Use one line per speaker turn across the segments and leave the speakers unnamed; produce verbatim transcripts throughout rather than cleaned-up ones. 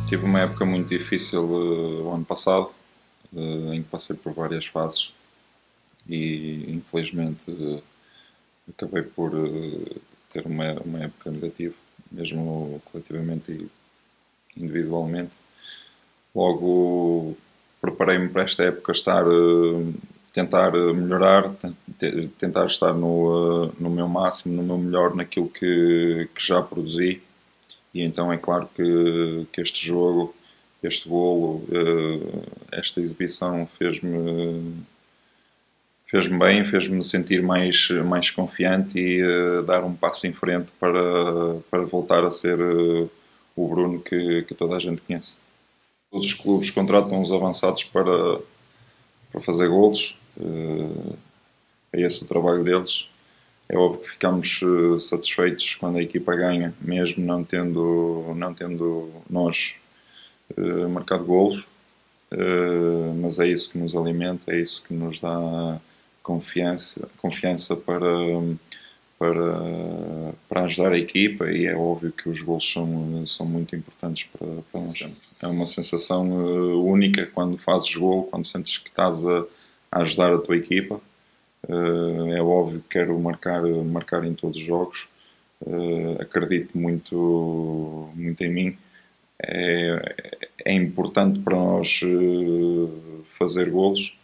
Tive uma época muito difícil uh, o ano passado, uh, em que passei por várias fases e infelizmente uh, acabei por uh, ter uma, uma época negativa, mesmo coletivamente e individualmente. Logo preparei-me para esta época estar, uh, tentar melhorar, tentar estar no, uh, no meu máximo, no meu melhor, naquilo que, que já produzi. E então é claro que, que este jogo, este golo, esta exibição fez-me fez-me bem, fez-me sentir mais, mais confiante e dar um passo em frente para, para voltar a ser o Bruno que, que toda a gente conhece. Todos os clubes contratam os avançados para, para fazer golos, é esse o trabalho deles. É óbvio que ficamos uh, satisfeitos quando a equipa ganha, mesmo não tendo, não tendo nós uh, marcado golos, uh, mas é isso que nos alimenta, é isso que nos dá confiança, confiança para, para, para ajudar a equipa, e é óbvio que os golos são, são muito importantes para, para nós. É uma sensação uh, única quando fazes golo, quando sentes que estás a, a ajudar a tua equipa. Uh, é óbvio que quero marcar, marcar em todos os jogos, uh, acredito muito, muito em mim. É, é importante para nós uh, fazer golos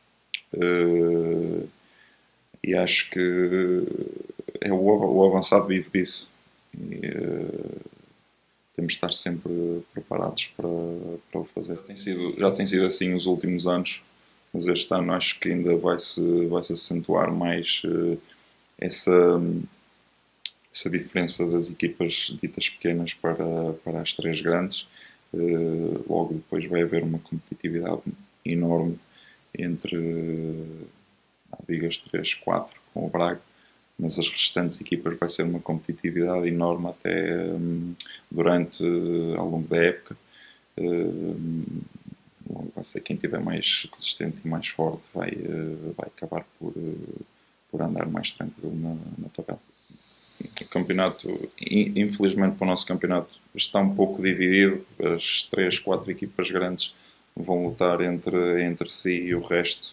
uh, e acho que é o, o avançado vive disso. E, uh, temos de estar sempre preparados para, para o fazer. Tem sido, já tem sido assim os últimos anos, mas este ano acho que ainda vai-se vai -se acentuar mais uh, essa, essa diferença das equipas ditas pequenas para, para as três grandes. Uh, logo depois vai haver uma competitividade enorme entre, uh, digo, as três, quatro com o Braga, mas as restantes equipas vai ser uma competitividade enorme até um, durante, uh, ao longo da época. Uh, vai ser quem tiver mais consistente e mais forte vai, vai acabar por, por andar mais tranquilo na, na tabela. O campeonato, infelizmente para o nosso campeonato, está um pouco dividido. As três, quatro equipas grandes vão lutar entre, entre si e o resto.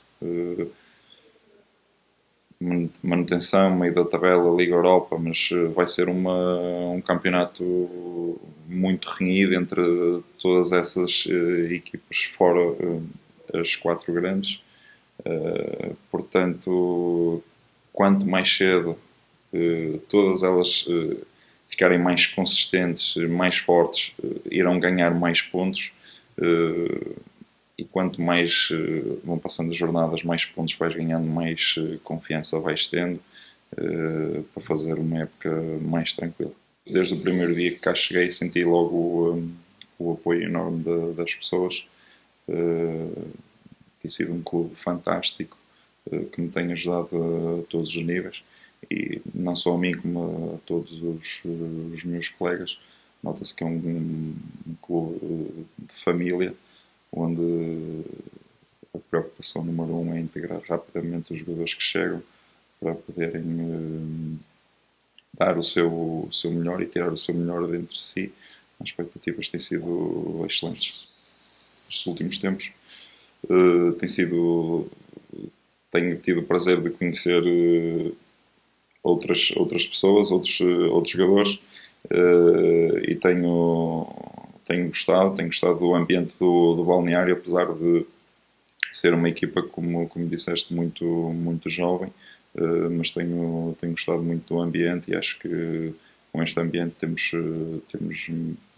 Manutenção, meio da tabela, Liga Europa, mas vai ser uma, um campeonato muito renhido entre todas essas uh, equipas, fora uh, as quatro grandes. Uh, portanto, quanto mais cedo uh, todas elas uh, ficarem mais consistentes, mais fortes, uh, irão ganhar mais pontos. Uh, E quanto mais uh, vão passando as jornadas, mais pontos vais ganhando, mais uh, confiança vais tendo uh, para fazer uma época mais tranquila. Desde o primeiro dia que cá cheguei, senti logo um, o apoio enorme de, das pessoas. Uh, tem sido um clube fantástico uh, que me tem ajudado a todos os níveis, e não só a mim, como a todos os, os meus colegas. Nota-se que é um, um clube de família, onde a preocupação número um é integrar rapidamente os jogadores que chegam para poderem uh, dar o seu, o seu melhor e tirar o seu melhor dentro de si. As expectativas têm sido excelentes. Nestes últimos tempos uh, tem sido, tenho tido o prazer de conhecer uh, outras, outras pessoas, outros, uh, outros jogadores, uh, e tenho Tenho gostado, tenho gostado do ambiente do, do balneário, apesar de ser uma equipa, como, como disseste, muito, muito jovem, uh, mas tenho, tenho gostado muito do ambiente, e acho que com este ambiente temos, uh, temos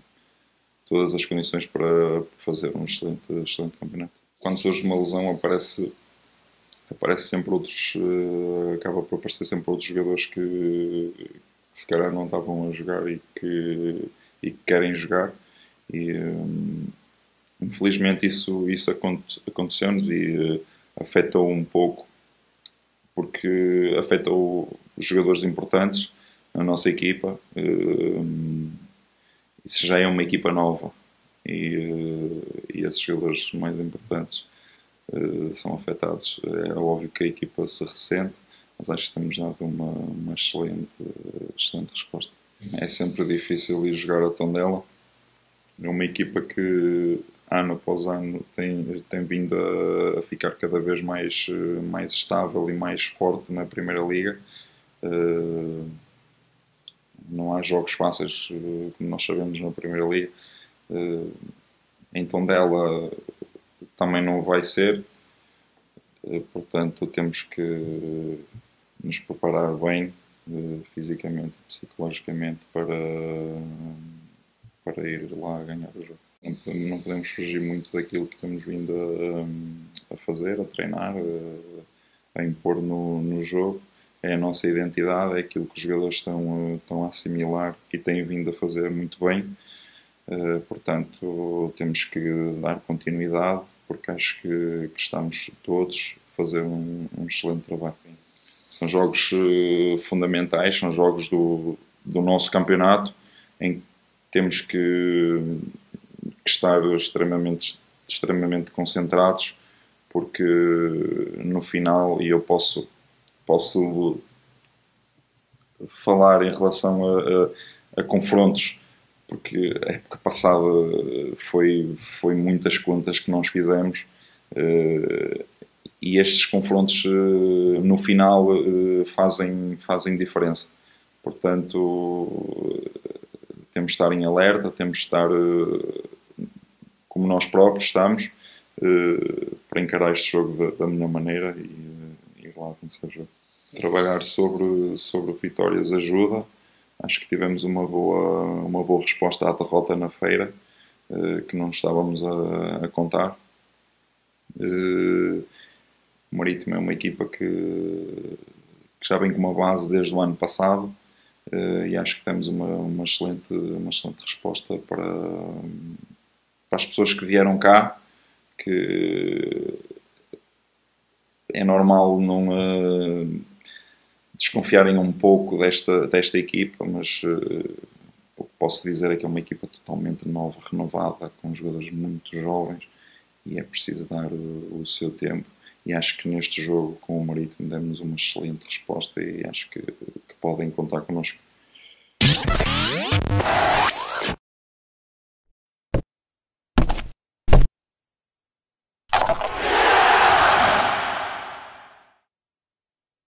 todas as condições para fazer um excelente, excelente campeonato. Quando surge uma lesão, aparece, aparece sempre outros, uh, acaba por aparecer sempre outros jogadores que, que se calhar não estavam a jogar e que, e que querem jogar. E um, infelizmente isso, isso aconteceu-nos e uh, afetou um pouco, porque afetou os jogadores importantes na nossa equipa. Uh, isso já é uma equipa nova, e, uh, e esses jogadores mais importantes uh, são afetados. É óbvio que a equipa se ressente, mas acho que temos dado uma, uma excelente, excelente resposta. É sempre difícil ir jogar a Tondela. é uma equipa que ano após ano tem, tem vindo a, a ficar cada vez mais, mais estável e mais forte na Primeira Liga. Uh, não há jogos fáceis, uh, como nós sabemos, na Primeira Liga. Uh, então dela também não vai ser. Uh, portanto, temos que nos preparar bem, uh, fisicamente e psicologicamente, para, para ir lá ganhar o jogo. Não podemos fugir muito daquilo que temos vindo a, a fazer, a treinar, a, a impor no, no jogo. É a nossa identidade, é aquilo que os jogadores estão, estão a assimilar e têm vindo a fazer muito bem. Uh, portanto, temos que dar continuidade, porque acho que, que estamos todos a fazer um, um excelente trabalho. São jogos uh, fundamentais, são jogos do, do nosso campeonato, em que temos que que estar extremamente, extremamente concentrados, porque no final, e eu posso, posso falar em relação a, a, a confrontos, porque a época passada foi, foi muitas contas que nós fizemos, e estes confrontos no final fazem, fazem diferença. Portanto, temos de estar em alerta, temos de estar como nós próprios estamos, uh, para encarar este jogo da, da melhor maneira e, e ir lá vencer o jogo. Trabalhar sobre, sobre vitórias ajuda. Acho que tivemos uma boa, uma boa resposta à derrota na feira, uh, que não estávamos a, a contar. Uh, o Marítimo é uma equipa que, que já vem com uma base desde o ano passado, uh, e acho que temos uma, uma, excelente, uma excelente resposta para... para as pessoas que vieram cá, que é normal não uh, desconfiarem um pouco desta, desta equipa, mas uh, o que posso dizer é que é uma equipa totalmente nova, renovada, com jogadores muito jovens, e é preciso dar o, o seu tempo, e acho que neste jogo com o Marítimo demos uma excelente resposta e acho que, que podem contar connosco.